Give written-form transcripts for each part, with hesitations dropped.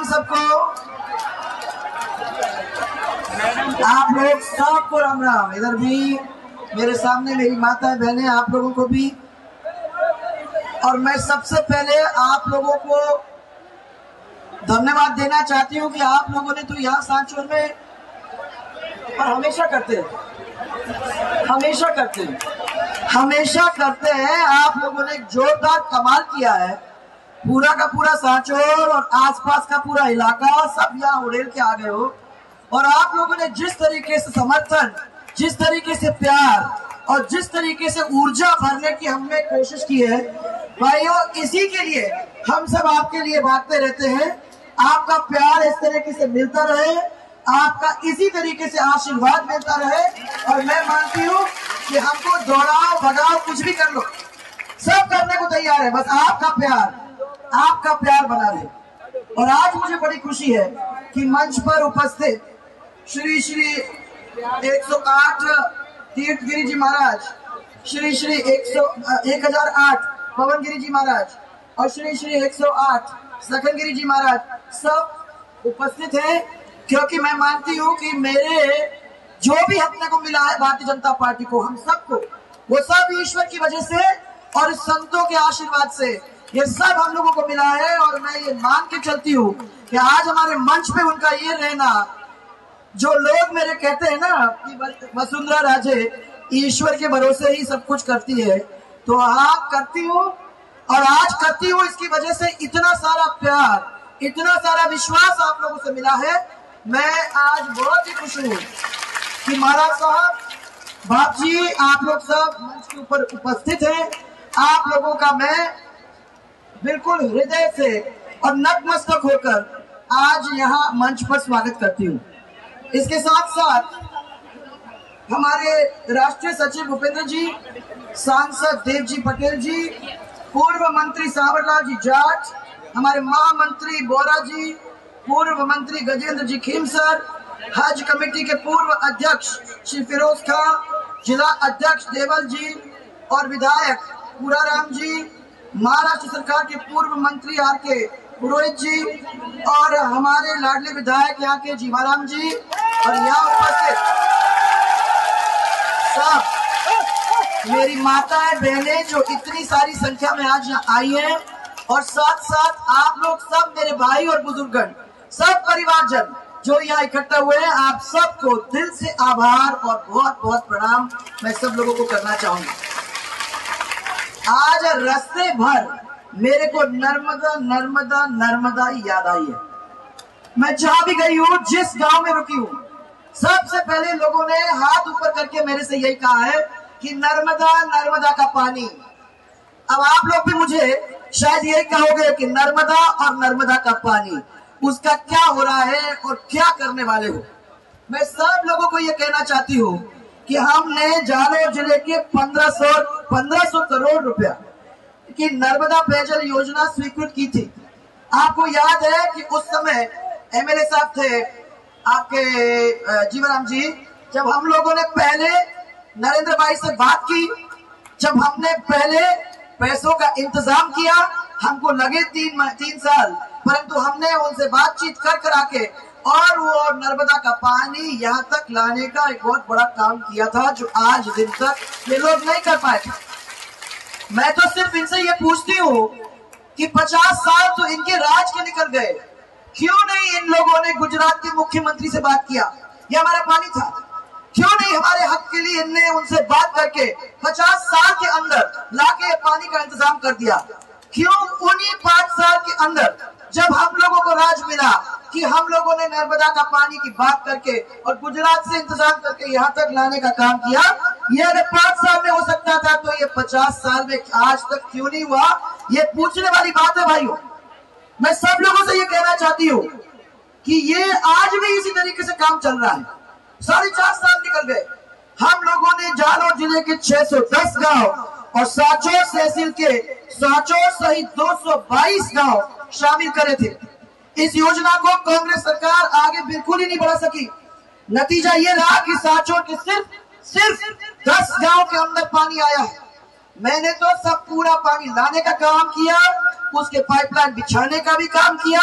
राम सबको, आप लोग सबको राम राम। इधर भी मेरे सामने मेरी माता बहनें, आप लोगों को भी। और मैं सबसे पहले आप लोगों को धन्यवाद देना चाहती हूँ कि आप लोगों ने तो यहाँ सांचौर में और हमेशा करते हैं आप लोगों ने एक जोरदार कमाल किया है। पूरा का पूरा सांचौर और आसपास का पूरा इलाका सब यहाँ उड़ेल के आ गए हो। और आप लोगों ने जिस तरीके से समर्थन, जिस तरीके से प्यार और जिस तरीके से ऊर्जा भरने की हमने कोशिश की है भाइयों, इसी के लिए हम सब आपके लिए भागते रहते हैं। आपका प्यार इस तरीके से मिलता रहे, आपका इसी तरीके से आशीर्वाद मिलता रहे। और मैं मानती हूँ कि हमको दौड़ाओ भगाओ कुछ भी कर लो, सब करने को तैयार है, बस आपका प्यार बना रहे। और आज मुझे बड़ी खुशी है कि मंच पर उपस्थित श्री 108 तीर्थगिरी जी महाराज, श्री 1008 पवनगिरी जी महाराज और श्री 108 सखनगिरी जी महाराज सब उपस्थित हैं। क्योंकि मैं मानती हूँ कि मेरे जो भी अपने को मिला है भारतीय जनता पार्टी को, हम सबको, वो सब ईश्वर की वजह से और संतों के आशीर्वाद से ये सब हम लोगों को मिला है। और मैं ये मान के चलती हूँ कि आज हमारे मंच पे उनका ये रहना, जो लोग मेरे कहते हैं ना कि वसुंधरा राजे ईश्वर के भरोसे ही सब कुछ करती है, तो हाँ करती हूँ और आज करती हूँ। इसकी वजह से इतना सारा प्यार, इतना सारा विश्वास आप लोगों से मिला है। मैं आज बहुत ही खुश हूँ कि महाराज साहब, बाप जी, आप लोग सब मंच के ऊपर उपस्थित हैं। आप लोगों का मैं बिल्कुल हृदय से और नतमस्तक होकर आज यहाँ मंच पर स्वागत करती हूँ। इसके साथ साथ हमारे राष्ट्रीय सचिव भूपेंद्र जी, सांसद देव जी पटेल जी, पूर्व मंत्री सावरलाल जी जाट, हमारे महामंत्री बोरा जी, पूर्व मंत्री गजेंद्र जी खीमसर, हज कमेटी के पूर्व अध्यक्ष श्री फिरोज खान, जिला अध्यक्ष देवल जी और विधायक पूराराम जी, महाराष्ट्र सरकार के पूर्व मंत्री आर.के. पुरोहित जी और हमारे लाडले विधायक यहाँ के जीवाराम जी और यहाँ उपस्थित सब मेरी माताएं बहनें जो इतनी सारी संख्या में आज यहाँ आई हैं, और साथ साथ आप लोग सब मेरे भाई और बुजुर्गगण, सब परिवारजन जो यहाँ इकट्ठा हुए हैं, आप सबको दिल से आभार और बहुत बहुत प्रणाम मैं सब लोगों को करना चाहूंगा। आज रास्ते भर मेरे को नर्मदा नर्मदा नर्मदा याद आई है। मैं जहां भी गई हूँ, जिस गांव में रुकी हूँ, सबसे पहले लोगों ने हाथ ऊपर करके मेरे से यही कहा है कि नर्मदा नर्मदा का पानी। अब आप लोग भी मुझे शायद यही कहोगे कि नर्मदा और नर्मदा का पानी, उसका क्या हो रहा है और क्या करने वाले हो। मैं सब लोगों को ये कहना चाहती हूँ कि हमने जालौर जिले के 1500 करोड़ रुपया की नर्मदा पेयजल योजना स्वीकृत की थी। आपको याद है कि उस समय एमएलए साहब थे आपके जीवाराम जी, जब हम लोगों ने पहले नरेंद्र भाई से बात की, जब हमने पहले पैसों का इंतजाम किया, हमको लगे 3 साल, परंतु हमने उनसे बातचीत कर आके और वो नर्मदा का पानी यहाँ तक लाने का एक बहुत बड़ा काम किया था, जो आज दिन तक ये लोग नहीं कर पाए थे। मैं तो सिर्फ इनसे ये पूछती हूँ कि 50 साल तो इनके राज के निकल गए, क्यों नहीं इन लोगों ने गुजरात के मुख्यमंत्री से बात किया? ये हमारा पानी था, क्यों नहीं हमारे हक के लिए इनने उनसे बात करके 50 साल के अंदर लाके पानी का इंतजाम कर दिया? क्यों उन्हीं 5 साल के अंदर जब हम लोगों को राज मिला कि हम लोगों ने नर्मदा का पानी की बात करके और गुजरात से इंतजाम करके यहाँ तक लाने का काम किया, ये अगर 5 साल में हो सकता था तो ये 50 साल में आज तक क्यों नहीं हुआ? ये पूछने वाली बात है भाइयों। मैं सब लोगों से ये कहना चाहती हूँ कि ये आज भी इसी तरीके से काम चल रहा है। 4.5 साल निकल गए, हम लोगों ने जालौर जिले के 610 गांव और सांचौर तहसील के सांचौर सहित 222 गांव शामिल करे थे। इस योजना को कांग्रेस सरकार आगे बिल्कुल ही नहीं बढ़ा सकी। नतीजा ये रहा कि सांचौर के सिर्फ 10 गांव के अंदर पानी आया है। मैंने तो सब पूरा पानी लाने का काम किया, उसके पाइपलाइन बिछाने का भी काम किया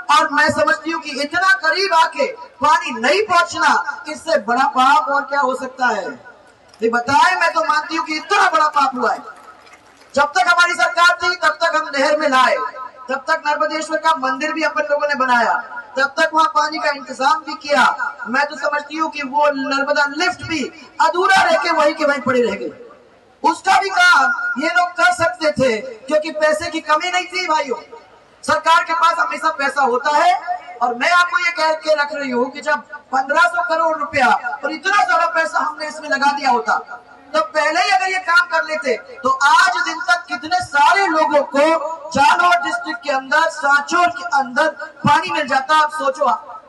और मैं समझती हूँ कि इतना करीब आके पानी नहीं पहुंचना, इससे बड़ा पाप और क्या हो सकता है? ये बताएं। मैं तो मानती हूँ कि इतना बड़ा पाप हुआ है। जब तक हमारी सरकार थी तब तक हम नहर में लाए, तब तक नर्मदेश्वर का मंदिर भी अपन लोगों ने बनाया, तब तक वहां पानी का इंतजाम भी किया। मैं तो समझती हूँ कि वो नर्मदा लिफ्ट भी अधूरा रह के वहीं के वहीं पड़े रह गए। उसका भी काम ये लोग कर सकते थे, क्योंकि पैसे की कमी नहीं थी भाइयों। सरकार के पास हमेशा पैसा होता है। और मैं आपको ये कह के रख रही हूँ कि जब 1500 करोड़ रुपया और इतना सारा पैसा हमने इसमें लगा दिया होता, तो पहले ही अगर ये काम कर लेते तो आज दिन तक कितने सारे लोगों को जालौर डिस्ट्रिक्ट के अंदर, सांचौर के अंदर पानी मिल जाता। आप सोचो,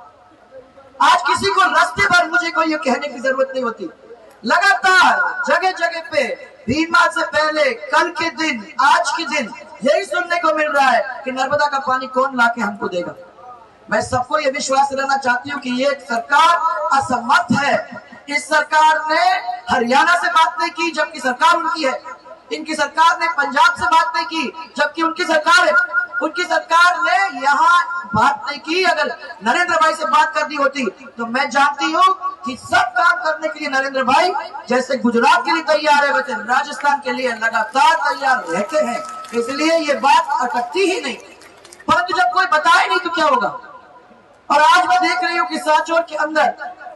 आज किसी को रास्ते पर मुझे कोई ये कहने की जरूरत नहीं होती। लगातार जगह जगह पे बीमार से पहले, कल के दिन, आज के दिन यही सुनने को मिल रहा है कि नर्मदा का पानी कौन लाके हमको देगा। मैं सबको ये विश्वास दिलाना चाहती हूँ कि ये सरकार असमर्थ है। इस सरकार ने हरियाणा से बात नहीं की जबकि सरकार उनकी है। इनकी सरकार ने पंजाब से बात नहीं की जबकि उनकी सरकार है। उनकी सरकार ने यहाँ बात नहीं की। अगर नरेंद्र भाई से बात कर दी होती तो मैं जानती हूँ कि सब काम करने के लिए नरेंद्र भाई जैसे गुजरात के लिए तैयार है, वैसे राजस्थान के लिए लगातार तैयार रहते हैं। इसलिए ये बात अटकती ही नहीं। परंतु जब कोई बताए नहीं तो क्या होगा? और आज मैं देख रही हूँ कि सांचौर के अंदर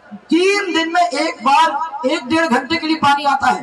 3 दिन में एक बार 1-1.5 घंटे के लिए पानी आता है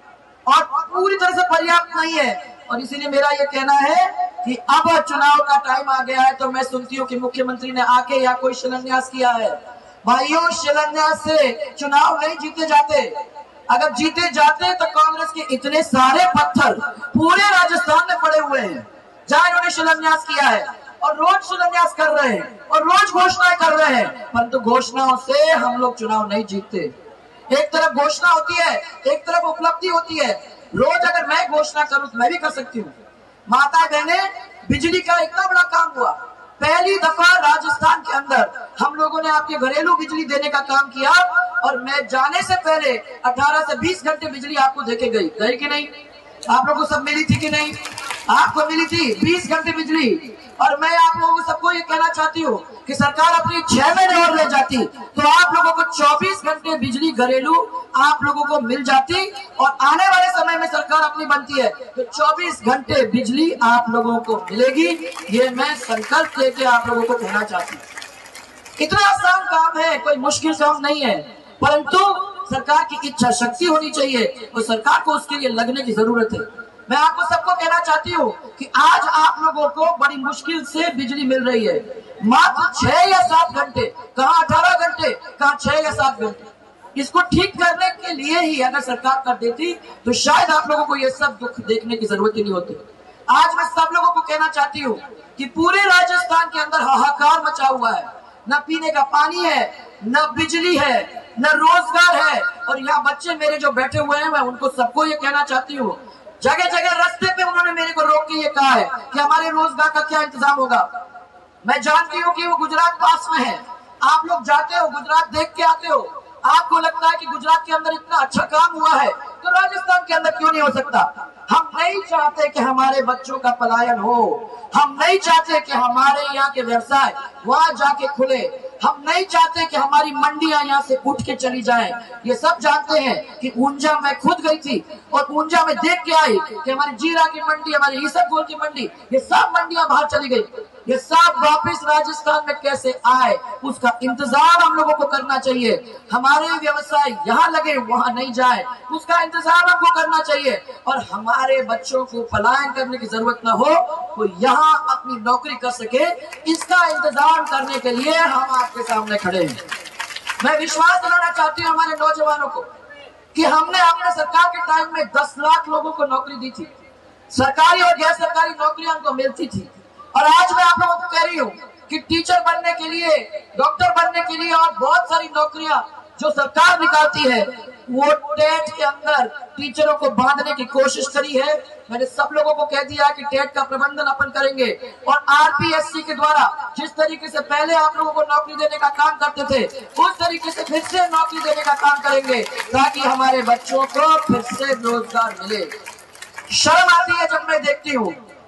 और पूरी तरह से पर्याप्त नहीं है। और इसीलिए मेरा ये कहना है कि अब चुनाव का टाइम आ गया है। तो मैं सुनती हूँ कि मुख्यमंत्री ने आके या कोई शिलान्यास किया है। भाइयों, शिलान्यास से चुनाव नहीं जीते जाते। अगर जीते जाते तो कांग्रेस के इतने सारे पत्थर पूरे राजस्थान में पड़े हुए हैं जहां इन्होंने शिलान्यास किया है, और रोज शिलान्यास कर रहे हैं और रोज घोषणाएं कर रहे हैं। परंतु घोषणाओं से हम लोग चुनाव नहीं जीतते। एक तरफ घोषणा होती है, एक तरफ उपलब्धि होती है। रोज अगर मैं घोषणा करूं तो मैं भी कर सकती हूँ। माता बहने, बिजली का इतना बड़ा काम हुआ, पहली दफा राजस्थान के अंदर हम लोगों ने आपके घरेलू बिजली देने का काम किया। और मैं जाने से पहले 18 से 20 घंटे बिजली आपको देके गई कि नहीं? आप लोगों को सब मिली थी कि नहीं? आपको मिली थी 20 घंटे बिजली। और मैं आप लोगों को सबको ये कहना चाहती हूँ कि सरकार अपनी 6 महीने और ले जाती तो आप लोगों को 24 घंटे बिजली घरेलू आप लोगों को मिल जाती। और आने वाले समय में सरकार अपनी बनती है तो 24 घंटे बिजली आप लोगों को मिलेगी। ये मैं संकल्प लेके आप लोगों को कहना चाहती हूँ। इतना आसान काम है, कोई मुश्किल काम नहीं है, परंतु सरकार की इच्छा शक्ति होनी चाहिए और सरकार को उसके लिए लगने की जरूरत है। मैं आपको सबको कहना चाहती हूँ कि आज आप लोगों को बड़ी मुश्किल से बिजली मिल रही है, मात्र 6 या 7 घंटे, कहाँ 18 घंटे, कहाँ 6 या 7 घंटे। इसको ठीक करने के लिए ही अगर सरकार कर देती तो शायद आप लोगों को ये सब दुख देखने की जरूरत ही नहीं होती। आज मैं सब लोगों को कहना चाहती हूँ कि पूरे राजस्थान के अंदर हाहाकार मचा हुआ है। न पीने का पानी है, न बिजली है, न रोजगार है। और यहाँ बच्चे मेरे जो बैठे हुए हैं, मैं उनको सबको ये कहना चाहती हूँ, जगह जगह रास्ते पे उन्होंने मेरे को रोक के ये कहा है कि हमारे रोजगार का क्या इंतजाम होगा। मैं जानती हूँ कि वो गुजरात पास में है। आप लोग जाते हो, गुजरात देख के आते हो, आपको लगता है कि गुजरात के अंदर इतना अच्छा काम हुआ है तो राजस्थान के अंदर क्यों नहीं हो सकता? हम नहीं चाहते कि हमारे बच्चों का पलायन हो। हम नहीं चाहते कि हमारे यहाँ के व्यवसाय वहां जाके खुले। हम नहीं चाहते कि हमारी मंडियां यहाँ से उठ के चली जाएं। ये सब जानते हैं कि ऊंझा मैं खुद गई थी और ऊंझा में देख के आई कि हमारी जीरा की मंडी, हमारी ईसबगोल की मंडी, ये सब मंडियां बाहर चली गई। ये सब वापस राजस्थान में कैसे आए उसका इंतजाम हम लोगों को करना चाहिए। हमारे व्यवसाय यहाँ लगे वहां नहीं जाए, उसका इंतजाम हमको करना चाहिए। और हमारे बच्चों को पलायन करने की जरूरत न हो, वो यहाँ अपनी नौकरी कर सके, इसका इंतजाम करने के लिए हम आपके सामने खड़े हैं। मैं विश्वास दिलाना चाहती हूँ हमारे नौजवानों को कि हमने अपने सरकार के टाइम में 10 लाख लोगों को नौकरी दी थी। सरकारी और गैर सरकारी नौकरियां उनको मिलती थी। और आज मैं आप लोगों को कह रही हूँ कि टीचर बनने के लिए, डॉक्टर बनने के लिए और बहुत सारी नौकरियां जो सरकार निकालती है, वो टेट के अंदर टीचरों को बांधने की कोशिश करी है। मैंने सब लोगों को कह दिया कि टेट का प्रबंधन अपन करेंगे और आरपीएससी के द्वारा जिस तरीके से पहले आप लोगों को नौकरी देने का काम करते थे, उस तरीके से फिर से नौकरी देने का काम करेंगे ताकि हमारे बच्चों को फिर से रोजगार मिले। शर्म आती है जब मैं देखती हूँ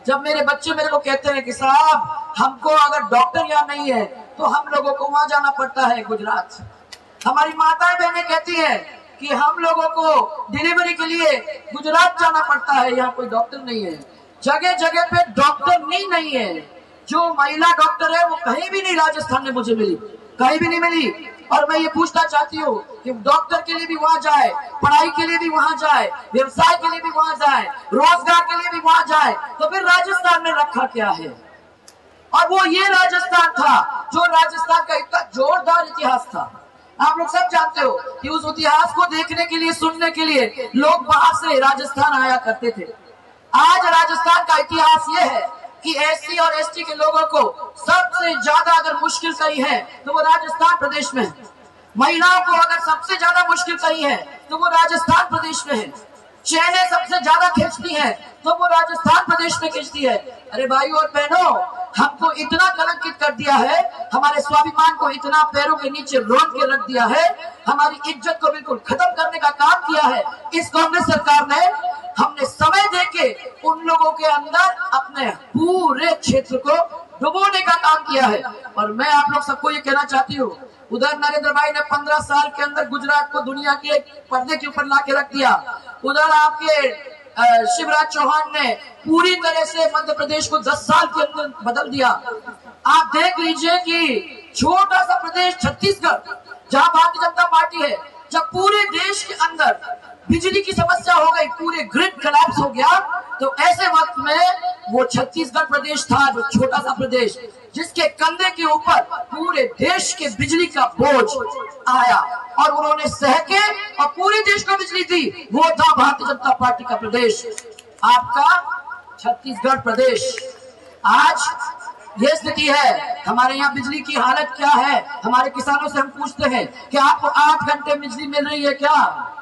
जब मेरे बच्चे मेरे को कहते हैं कि साहब हमको अगर डॉक्टर यहाँ नहीं है तो हम लोगों को वहां जाना पड़ता है गुजरात। हमारी माताएं बहनें कहती है कि हम लोगों को डिलीवरी के लिए गुजरात जाना पड़ता है, यहाँ कोई डॉक्टर नहीं है। जगह जगह पे डॉक्टर नहीं है। जो महिला डॉक्टर है वो कहीं भी नहीं राजस्थान में मुझे मिली, कहीं भी नहीं मिली। और मैं ये पूछना चाहती हूँ कि डॉक्टर के लिए भी वहां जाए, पढ़ाई के लिए भी वहां जाए, व्यवसाय के लिए भी वहां जाए, रोजगार के लिए भी वहां जाए, तो फिर राजस्थान में रखा क्या है? और वो ये राजस्थान था जो राजस्थान का इतना जोरदार इतिहास था। आप लोग सब जानते हो कि उस इतिहास को देखने के लिए, सुनने के लिए लोग बाहर से राजस्थान आया करते थे। आज राजस्थान का इतिहास ये है कि एससी और एसटी के लोगों को सबसे ज्यादा अगर मुश्किल कही है तो वो राजस्थान प्रदेश में है। महिलाओं को अगर सबसे ज्यादा मुश्किल कही है तो वो राजस्थान प्रदेश में है। चैनें सबसे ज्यादा खींचती है तो वो राजस्थान प्रदेश में खींचती है। अरे भाइयों और बहनों, हमको इतना कलंकित कर दिया है, हमारे स्वाभिमान को इतना पैरों के नीचे रोन के रख दिया है, हमारी इज्जत को बिल्कुल खत्म करने का काम किया है इस कांग्रेस सरकार ने। हमने समय देके उन लोगों के अंदर अपने पूरे क्षेत्र को डुबोने का काम किया है। और मैं आप लोग सबको ये कहना चाहती हूँ, उधर नरेंद्र भाई ने 15 साल के अंदर गुजरात को दुनिया के पर्दे के ऊपर लाके रख दिया। उधर आपके शिवराज चौहान ने पूरी तरह से मध्य प्रदेश को 10 साल के अंदर बदल दिया। आप देख लीजिए कि छोटा सा प्रदेश छत्तीसगढ़, जहां भारतीय जनता पार्टी है, जब पूरे देश के अंदर बिजली की समस्या हो गई, पूरे ग्रिड कोलैप्स हो गया, तो ऐसे वक्त में वो छत्तीसगढ़ प्रदेश था जो छोटा सा प्रदेश, जिसके कंधे के ऊपर पूरे देश के बिजली का बोझ आया और उन्होंने सह के और पूरे देश को बिजली दी। वो था भारतीय जनता पार्टी का प्रदेश, आपका छत्तीसगढ़ प्रदेश। आज ये स्थिति है। हमारे यहाँ बिजली की हालत क्या है? हमारे किसानों से हम पूछते हैं कि आपको 8 घंटे बिजली मिल रही है क्या?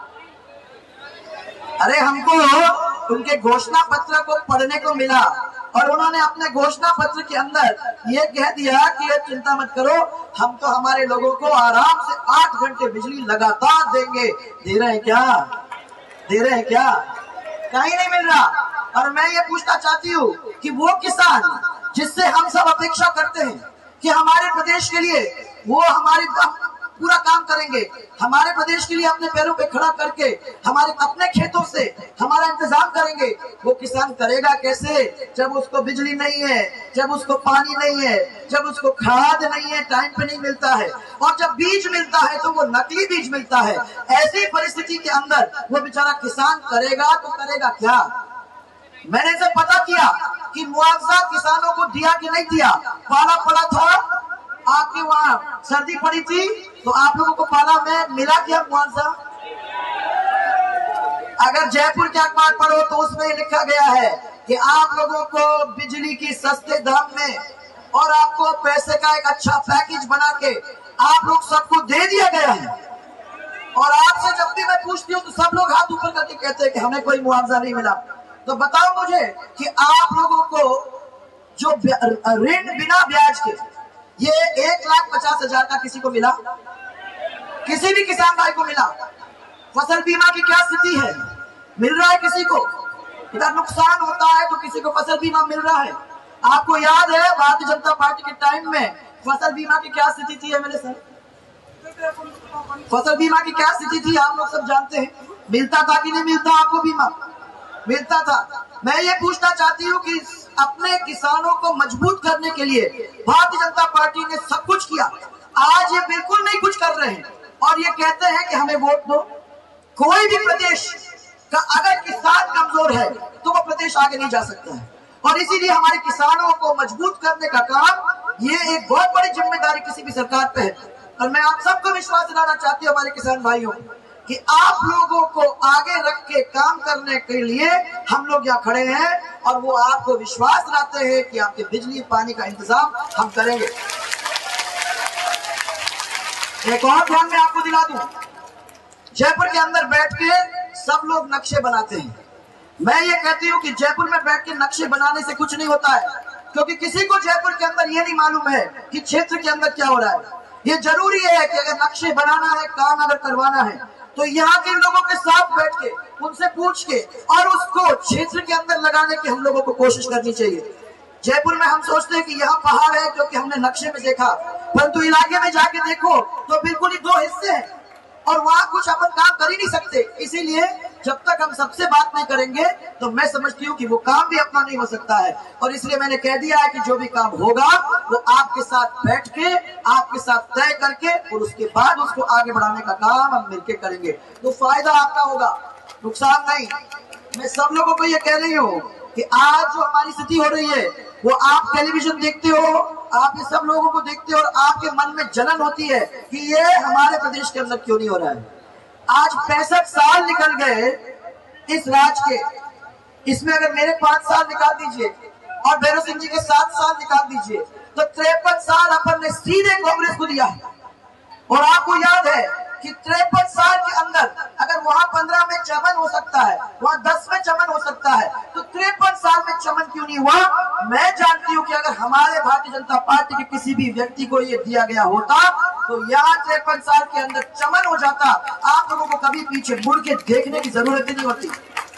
अरे हमको उनके घोषणा पत्र को पढ़ने को मिला और उन्होंने अपने घोषणा पत्र के अंदर ये कह दिया कि ये चिंता मत करो, हम तो हमारे लोगों को आराम से 8 घंटे बिजली लगातार देंगे। दे रहे हैं क्या? दे रहे हैं क्या? कहीं नहीं मिल रहा। और मैं ये पूछना चाहती हूँ कि वो किसान जिससे हम सब अपेक्षा करते हैं कि हमारे प्रदेश के लिए वो हमारे पूरा काम करेंगे, हमारे प्रदेश के लिए अपने पैरों पे खड़ा करके हमारे अपने खेतों से हमारा इंतजाम करेंगे, वो किसान करेगा कैसे जब उसको बिजली नहीं है, जब उसको पानी नहीं है, जब उसको खाद नहीं है, टाइम पे नहीं मिलता है, और जब बीज मिलता है तो वो नकली बीज मिलता है। ऐसी परिस्थिति के अंदर वो बेचारा किसान करेगा तो करेगा क्या? मैंने इसे पता किया कि मुआवजा किसानों को दिया कि नहीं दिया। पाला पड़ा था, आपके वहां सर्दी पड़ी थी तो आप लोगों को पाला में मिला क्या मुआवजा? अगर जयपुर के अखबार पढ़ो तो उसमें लिखा गया है कि आप लोगों को बिजली की सस्ते दाम में और आपको पैसे का एक अच्छा पैकेज बना के आप लोग सबको दे दिया गया है। और आपसे जब भी मैं पूछती हूँ तो सब लोग हाथ ऊपर करके कहते हैं कि हमें कोई मुआवजा नहीं मिला। तो बताओ मुझे कि आप लोगों को जो ऋण बिना ब्याज के ये 1,50,000 का किसी को मिला? किसी भी किसान भाई को मिला? फसल बीमा की क्या स्थिति है? मिल रहा है किसी को? इधर नुकसान होता है तो किसी को फसल बीमा मिल रहा है? आपको याद है भारतीय जनता पार्टी के टाइम में फसल बीमा की क्या स्थिति थी? मेरे सर, फसल बीमा की क्या स्थिति थी आप लोग सब जानते हैं। मिलता था कि नहीं मिलता? आपको बीमा मिलता था। मैं ये पूछना चाहती हूँ कि अपने किसानों को मजबूत करने के लिए भारतीय जनता पार्टी ने सब कुछ किया, आज ये बिल्कुल नहीं कुछ कर रहे हैं और ये कहते हैं कि हमें वोट दो। कोई भी प्रदेश का अगर किसान कमजोर है तो वो प्रदेश आगे नहीं जा सकता है। और इसीलिए हमारे किसानों को मजबूत करने का काम ये एक बहुत बड़ी जिम्मेदारी किसी भी सरकार पे है। और मैं आप सबको विश्वास दिलाना चाहती हूँ हमारे किसान भाइयों कि आप लोगों को आगे रख के काम करने के लिए हम लोग यहाँ खड़े हैं और वो आपको विश्वास दिलाते हैं कि आपके बिजली पानी का इंतजाम हम करेंगे। एक और ध्यान में आपको दिला दूं, जयपुर के अंदर बैठ के सब लोग नक्शे बनाते हैं। मैं ये कहती हूँ कि जयपुर में बैठ के नक्शे बनाने से कुछ नहीं होता है, क्योंकि किसी को जयपुर के अंदर ये नहीं मालूम है कि क्षेत्र के अंदर क्या हो रहा है। ये जरूरी है कि अगर नक्शे बनाना है, काम अगर करवाना है तो यहाँ के लोगों के साथ बैठ के उनसे पूछ के और उसको क्षेत्र के अंदर लगाने की हम लोगों को कोशिश करनी चाहिए। जयपुर में हम सोचते हैं कि यहाँ पहाड़ है क्योंकि हमने नक्शे में देखा, परंतु इलाके में जाके देखो तो बिल्कुल ही दो हिस्से हैं और वहां कुछ अपन काम कर ही नहीं सकते। इसीलिए जब तक हम सबसे बात नहीं करेंगे तो मैं समझती हूँ कि वो काम भी अपना नहीं हो सकता है। और इसलिए मैंने कह दिया है कि जो भी काम होगा वो आपके साथ बैठ के, आपके साथ तय करके और उसके बाद उसको आगे बढ़ाने का काम हम मिलकर करेंगे। तो फायदा आपका होगा, नुकसान नहीं। मैं सब लोगों को ये कह रही हूँ कि आज जो हमारी स्थिति हो रही है वो आप टेलीविजन देखते हो, आप ये सब लोगों को देखते हो और आपके मन में जलन होती है कि ये हमारे प्रदेश के अंदर क्यों नहीं हो रहा है। आज 65 साल निकल गए इस राज के, इसमें अगर मेरे 5 साल निकाल दीजिए और भैरव सिंह जी के 7 साल निकाल दीजिए तो 53 साल अपन ने सीधे कांग्रेस को दिया है। और आपको याद है कि 53 साल के अंदर अगर वहां 15 में चमन हो सकता है, वहां 10 में चमन हो सकता है, तो 53 साल में चमन क्यों नहीं हुआ? मैं जानती हूं कि अगर हमारे भारतीय जनता पार्टी के किसी भी व्यक्ति को ये दिया गया होता तो यहाँ 53 साल के अंदर चमन हो जाता। आप लोगों को कभी पीछे मुड़ के देखने की जरूरत ही नहीं होती।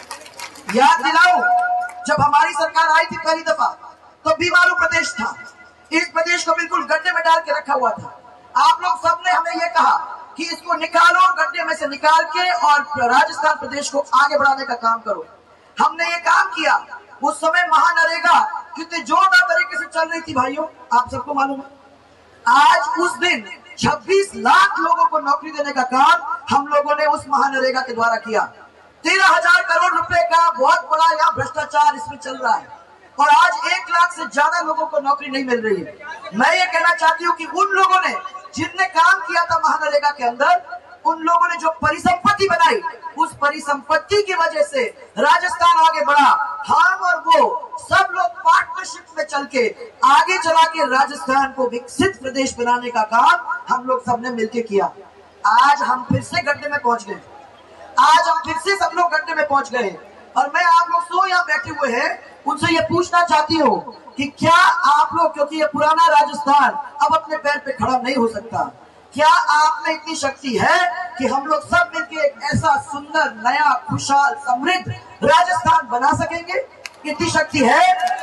याद दिलाऊं, जब हमारी सरकार आई थी पहली दफा तो बीमारू प्रदेश था, इस प्रदेश को बिल्कुल गड्ढे में डाल के रखा हुआ था। आप लोग सबने हमें यह कहा कि इसको निकालो, गड्ढे में से निकाल के और राजस्थान प्रदेश को आगे बढ़ाने का काम करो। हमने ये काम किया। उस समय महानरेगा कितने जोरदार तरीके से चल रही थी भाइयों, आप सबको मालूम है। आज उस दिन 26 लाख लोगों को नौकरी देने का काम हम लोगों ने उस महानरेगा के द्वारा किया। 13,000 करोड़ रुपए का बहुत बड़ा यहाँ भ्रष्टाचार इसमें चल रहा है और आज 1 लाख से ज्यादा लोगों को नौकरी नहीं मिल रही है। मैं ये कहना चाहती हूँ कि उन लोगों ने जिनने काम किया था महानरेगा के अंदर, उन लोगों ने जो परिसंपत्ति बनाई, उस परिसंपत्ति की वजह से राजस्थान आगे बढ़ा। हम और वो सब लोग पार्टनरशिप में चल के आगे चला के राजस्थान को विकसित प्रदेश बनाने का काम हम लोग सबने मिलकर किया। आज हम फिर से गड्ढे में पहुंच गए, आज हम फिर से सब लोग गड्ढे में पहुंच गए और मैं आप लोग सो यहाँ बैठे हुए हैं उनसे ये पूछना चाहती हूँ कि क्या आप लोग, क्योंकि ये पुराना राजस्थान अब अपने पैर पे खड़ा नहीं हो सकता, क्या आप में इतनी शक्ति है कि हम लोग सब मिलकर एक ऐसा सुंदर, नया, खुशहाल, समृद्ध राजस्थान बना सकेंगे? इतनी शक्ति है,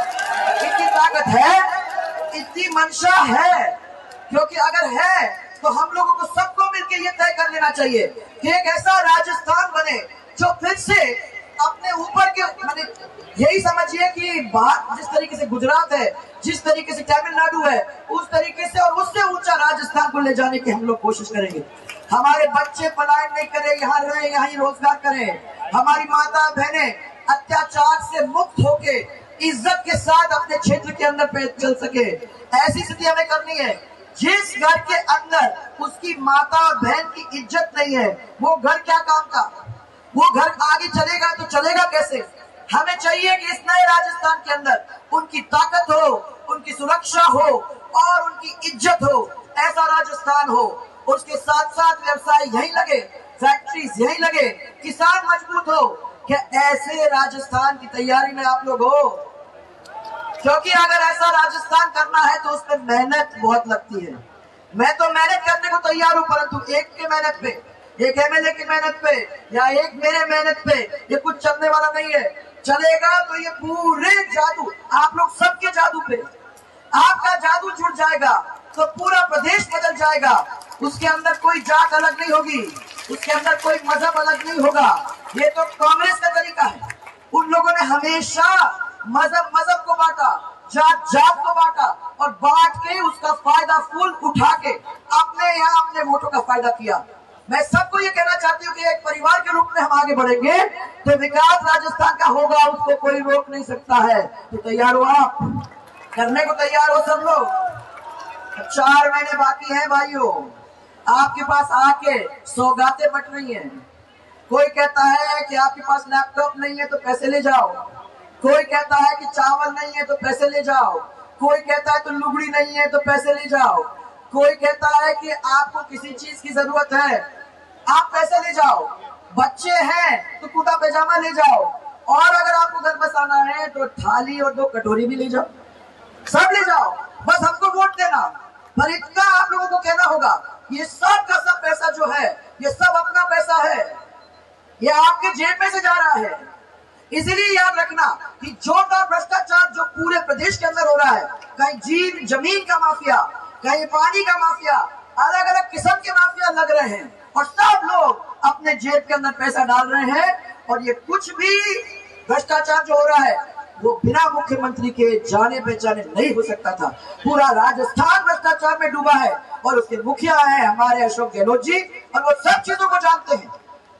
इतनी ताकत है, इतनी मंशा है? क्योंकि अगर है तो हम लोगों को सबको मिलकर ये तय कर लेना चाहिए कि एक ऐसा राजस्थान बने जो फिर से अपने ऊपर के, माने यही समझिए कि बात जिस तरीके से गुजरात है, जिस तरीके से तमिलनाडु है, उस तरीके से और उससे ऊंचा राजस्थान को ले जाने की हम लोग कोशिश करेंगे। हमारे बच्चे पलायन नहीं करें, यहाँ रहे, यहाँ ही रोजगार करें। हमारी माता बहनें अत्याचार से मुक्त होके इज्जत के साथ अपने क्षेत्र के अंदर पे चल सके, ऐसी स्थिति हमें करनी है। जिस घर के अंदर उसकी माता और बहन की इज्जत नहीं है, वो घर क्या काम का? वो घर आगे चलेगा तो चलेगा कैसे? हमें चाहिए कि इस नए राजस्थान के अंदर उनकी ताकत हो, उनकी सुरक्षा हो और उनकी इज्जत हो, ऐसा राजस्थान हो। उसके साथ साथ व्यवसाय यहीं लगे, फैक्ट्रीज यहीं लगे, किसान मजबूत हो। क्या ऐसे राजस्थान की तैयारी में आप लोग हो? क्योंकि अगर ऐसा राजस्थान करना है तो उसमें मेहनत बहुत लगती है। मैं तो मेहनत करने को तैयार हूँ, परंतु एक की मेहनत पे, एक एमएलए की मेहनत पे या एक मेरे मेहनत पे ये कुछ चलने वाला नहीं है। चलेगा तो ये पूरे जादू, आप लोग सबके जादू पे, आपका जादू जुड़ जाएगा तो पूरा प्रदेश बदल जाएगा। उसके अंदर कोई जात अलग नहीं होगी, उसके अंदर कोई मजहब अलग नहीं होगा। ये तो कांग्रेस का तरीका है। उन लोगों ने हमेशा मजहब को बांटा, जात को बांटा और बांट के उसका फायदा फुल उठा के अपने यहाँ अपने वोटों का फायदा किया। मैं सबको ये कहना चाहती हूँ कि एक परिवार के रूप में हम आगे बढ़ेंगे तो विकास राजस्थान का होगा, उसको कोई रोक नहीं सकता है। तो तैयार हो आप? करने को तैयार हो सब लोग? 4 महीने बाकी हैं भाइयों। आपके पास आके सौगातें बट रही हैं। कोई कहता है कि आपके पास लैपटॉप नहीं है तो पैसे ले जाओ, कोई कहता है कि चावल नहीं है तो पैसे ले जाओ, कोई कहता है तो लुगड़ी नहीं है तो पैसे ले जाओ, कोई कहता है कि आपको किसी चीज की जरूरत है, आप पैसे ले जाओ। बच्चे हैं तो कुर्ता पैजामा ले जाओ, और अगर आपको घर बसाना है तो थाली और 2 कटोरी भी ले जाओ, सब ले जाओ, बस हमको वोट देना। पर इतना आप लोगों को कहना होगा, ये सब का सब पैसा जो है ये सब अपना पैसा रहा है, ये आपके जेब में से जा रहा है। इसीलिए याद रखना कि जोरदार भ्रष्टाचार जो पूरे प्रदेश के अंदर हो रहा है, कहीं जमीन का माफिया, कहीं पानी का माफिया, अलग अलग किस्म के माफिया लग रहे हैं और सब लोग अपने जेब के अंदर पैसा डाल रहे हैं। और ये कुछ भी भ्रष्टाचार जो हो रहा है वो बिना मुख्यमंत्री के जाने पहचाने नहीं हो सकता था। पूरा राजस्थान भ्रष्टाचार में डूबा है और उसके मुखिया है हमारे अशोक गहलोत जी, और वो सब चीजों को जानते हैं।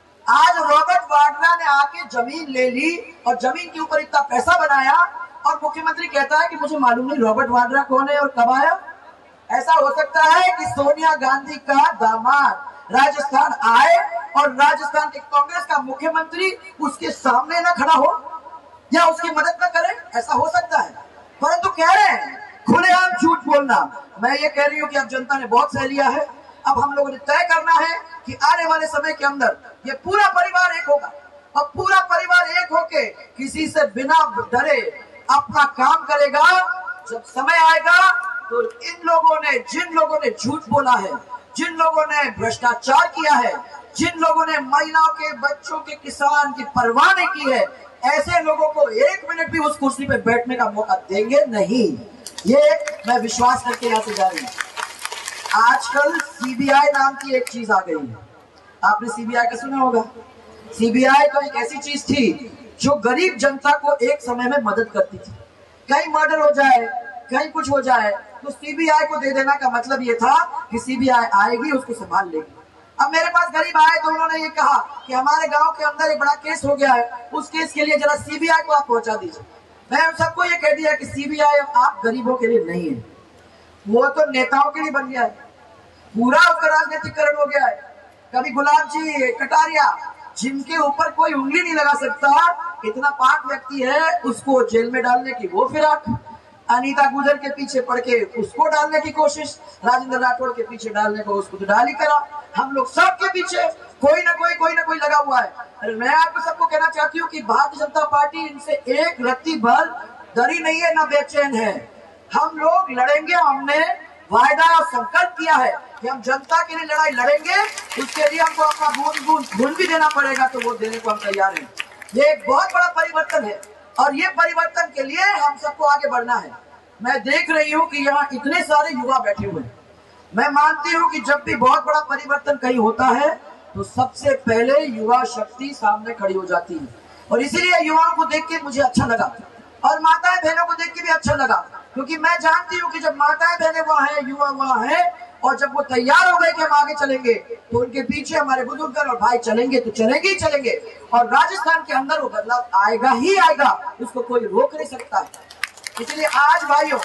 आज रॉबर्ट वाड्रा ने आके जमीन ले ली और जमीन के ऊपर इतना पैसा बनाया और मुख्यमंत्री कहता है कि मुझे मालूम नहीं रॉबर्ट वाड्रा कौन है और कब आया। ऐसा हो सकता है कि सोनिया गांधी का दामाद राजस्थान आए और राजस्थान के कांग्रेस का मुख्यमंत्री उसके सामने ना खड़ा हो या उसकी मदद न करे, ऐसा हो सकता है। परंतु कह रहे हैं खुलेआम झूठ बोलना। मैं ये कह रही हूँ कि अब जनता ने बहुत सह लिया है। अब हम लोगों ने तय करना है कि आने वाले समय के अंदर ये पूरा परिवार एक होगा और पूरा परिवार एक होके किसी से बिना डरे अपना काम करेगा। जब समय आएगा तो इन लोगों ने, जिन लोगों ने झूठ बोला है, जिन लोगों ने भ्रष्टाचार किया है, जिन लोगों ने महिलाओं के, बच्चों के, किसान की परवाह नहीं की है, ऐसे लोगों को एक मिनट भी उस कुर्सी पे बैठने का मौका देंगे नहीं। ये मैं विश्वास करके यहाँ से जा रही हूँ। आजकल सीबीआई नाम की एक चीज आ गई है, आपने सीबीआई का सुना होगा। सीबीआई तो एक ऐसी चीज थी जो गरीब जनता को एक समय में मदद करती थी। कहीं मर्डर हो जाए, कहीं कुछ हो जाए तो सीबीआई को दे देना का मतलब ये था कि सीबीआई आएगी, उसको संभाल लेगी। अब मेरे पास गरीब आए तो उन्होंने ये कहा कि हमारे गांव के अंदर एक बड़ा केस हो गया है, उस केस के लिए जरा सीबीआई को आप पहुंचा दीजिए। मैं उन सबको ये कह दिया कि सीबीआई आप गरीबों के लिए नहीं है, वो तो नेताओं के लिए बन गया है, पूरा उसका राजनीतिकरण हो गया है। कभी गुलाब जी कटारिया, जिनके ऊपर कोई उंगली नहीं लगा सकता, इतना पाक व्यक्ति है, उसको जेल में डालने की वो फिराक, अनीता गुजर के पीछे पड़ के उसको डालने की कोशिश, राजेंद्र राठौड़ के पीछे डालने को उसको तो डाल ही करा। हम लोग सबके पीछे कोई ना कोई लगा हुआ है। अरे मैं आपको सबको कहना चाहती हूँ कि भारतीय जनता पार्टी इनसे एक रत्ती भर डरी नहीं है, ना बेचैन है। हम लोग लड़ेंगे, हमने वायदा और संकल्प किया है कि हम जनता के लिए लड़ाई लड़ेंगे। उसके लिए हमको अपना बूंद खून भी देना पड़ेगा, तो वो देने को हम तैयार हैं। ये एक बहुत बड़ा परिवर्तन है और ये परिवर्तन के लिए हम सबको आगे बढ़ना है। मैं देख रही हूँ कि यहाँ इतने सारे युवा बैठे हुए हैं। मैं मानती हूँ कि जब भी बहुत बड़ा परिवर्तन कहीं होता है तो सबसे पहले युवा शक्ति सामने खड़ी हो जाती है, और इसीलिए युवाओं को देख के मुझे अच्छा लगा और माताएं बहनों को देख के भी अच्छा लगा, क्योंकि मैं जानती हूँ कि जब माताएं बहनें वहां हैं, युवा वहां हैं, और जब वो तैयार हो गए कि हम आगे चलेंगे तो उनके पीछे हमारे बुजुर्ग और भाई चलेंगे तो चलेंगे ही चलेंगे, और राजस्थान के अंदर वो बदलाव आएगा ही आएगा, उसको कोई रोक नहीं सकता है। इसलिए आज भाइयों,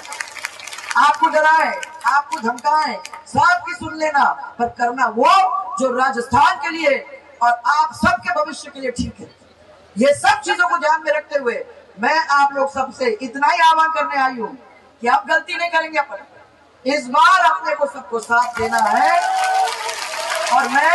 आपको डराए, आपको धमकाए, सबकी सुन लेना, पर करना वो जो राजस्थान के लिए और आप सबके भविष्य के लिए ठीक है। ये सब चीजों को ध्यान में रखते हुए मैं आप लोग सबसे इतना ही आह्वान करने आई हूँ कि आप गलती नहीं करेंगे, अपन इस बार अपने को सबको साथ देना है। और मैं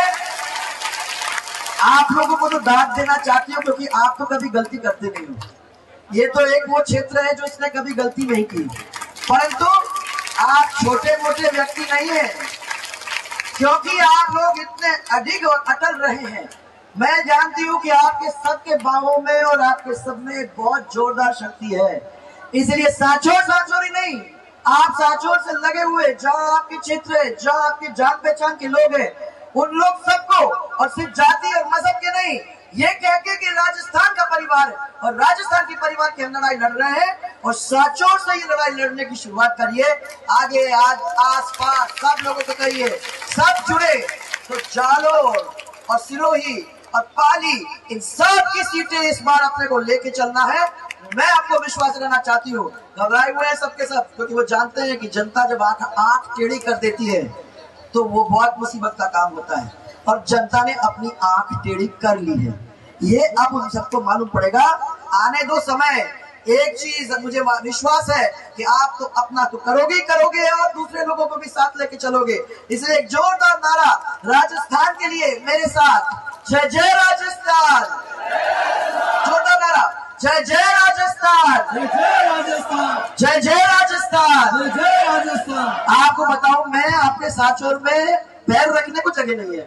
आप लोगों को तो दाद देना चाहती हूँ, क्योंकि आप तो कभी गलती करते नहीं हो। ये तो एक वो क्षेत्र है जो इसने कभी गलती नहीं की, परंतु आप छोटे मोटे व्यक्ति नहीं है, क्योंकि आप लोग इतने अडिग और अटल रहे हैं। मैं जानती हूँ कि आपके सबके बाहों में और आपके सब में एक बहुत जोरदार शक्ति है। इसलिए साचोरी नहीं, आप साचोर से लगे हुए, जहाँ आपके क्षेत्र है, जहाँ आपके जान पहचान के लोग हैं, उन लोग सबको, और सिर्फ जाति और मजहब के नहीं, ये कह के कि राजस्थान का परिवार है और राजस्थान के परिवार की लड़ाई लड़ रहे हैं, और साचोर से ये लड़ाई लड़ने की शुरुआत करिए। आगे आज आस पास सब लोगों को कहिए, सब जुड़े तो जालोर और सिरोही और पाली, इन सब की सीटें इस बार अपने को लेके चलना है। मैं आपको विश्वास देना चाहती हूँ, घबराए हुए हैं सबके सब, क्योंकि वो जानते हैं कि जनता जब आंख टेढ़ी कर देती है तो वो बहुत मुसीबत का काम होता है, और जनता ने अपनी आंख टेढ़ी कर ली है। ये अब उन सबको मालूम पड़ेगा। आने दो समय। एक चीज मुझे विश्वास है कि आप तो अपना तो करोगे और दूसरे लोगों को भी साथ लेके चलोगे। इसलिए एक जोरदार नारा राजस्थान के लिए मेरे साथ, जय जय राजस्थान। जोरदार नारा, जय जय राजस्थान, जय जय राजस्थान, जय जय राजस्थान, जय जय राजस्थान। आपको बताऊं, मैं अपने साचोर में पैर रखने को जगह नहीं है,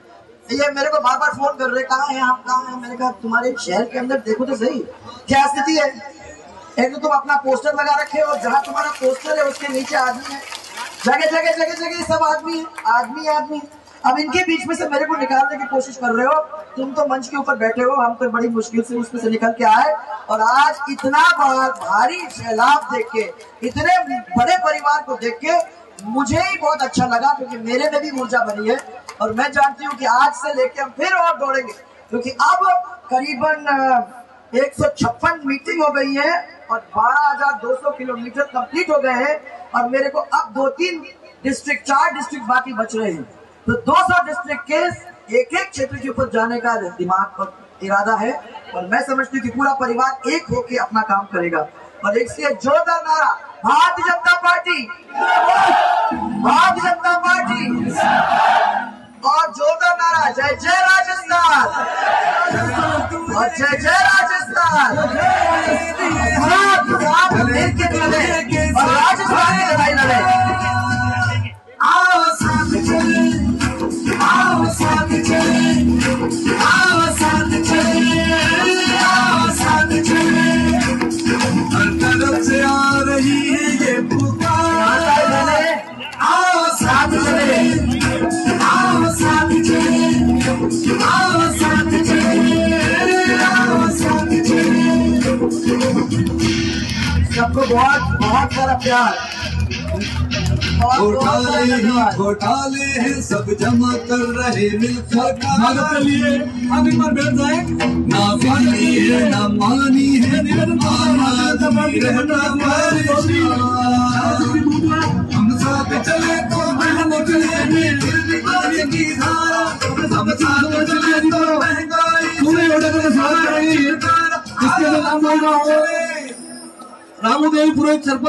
ये मेरे को बार बार फोन कर रहे, कहाँ है हम, कहाँ है। मैंने कहा तुम्हारे शहर के अंदर देखो तो सही क्या स्थिति है। एक तो तुम अपना पोस्टर लगा रखे हो, जहाँ तुम्हारा पोस्टर है उसके नीचे आदमी है, जगह जगह जगह जगह सब आदमी है, आदमी आदमी। अब इनके बीच में से मेरे को निकालने की कोशिश कर रहे हो। तुम तो मंच के ऊपर बैठे हो, हम तो बड़ी मुश्किल से उसमें से निकल के आए, और आज इतना भारी सैलाब देख के, इतने बड़े परिवार को देख के मुझे ही बहुत अच्छा लगा, क्योंकि मेरे में भी ऊर्जा बनी है। और मैं जानती हूँ कि आज से लेके हम फिर और दौड़ेंगे, क्योंकि अब करीबन 156 मीटिंग हो गई है और 12,200 किलोमीटर कंप्लीट हो गए हैं, और मेरे को अब 2-3 डिस्ट्रिक्ट, 4 डिस्ट्रिक्ट बाकी बच रहे हैं। तो 200 डिस्ट्रिक्ट के एक एक क्षेत्र के ऊपर जाने का दिमाग पर इरादा है, और मैं समझती हूँ कि पूरा परिवार एक होकर अपना काम करेगा। और एक से जोरदार नारा, भारतीय जनता पार्टी, भारतीय जनता पार्टी, और जोरदार नारा, जय जय राजस्थान, और जय जय राजस्थान। साथ मिलकर चले और राजस्थान की लड़ाई लड़े। आओ साथ चले, आओ साथ चले, आओ साथ चले, आओ साथ चले। हर तरफ से आ रही है ये पुकार, आओ साथ चले, आओ साथ चले, आओ साथ चले, आओ साथ चले। सबको बहुत बहुत सारा प्यार। घोटाले ही घोटाले हैं, सब जमा कर रहे मिलकर का लिए। अब एक बार बैठ जाए। ना पानी है ना मानी है, हम साथ चले तो हम चले, की धारा हम साथ चले तो महंगाई पूरे रामू देवी पुरोहित सरपंच।